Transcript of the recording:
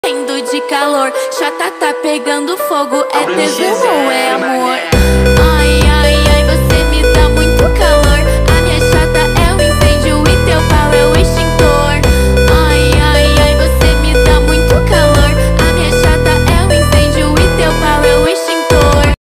Morrendo de calor, chata tá pegando fogo. É tesão ou é amor?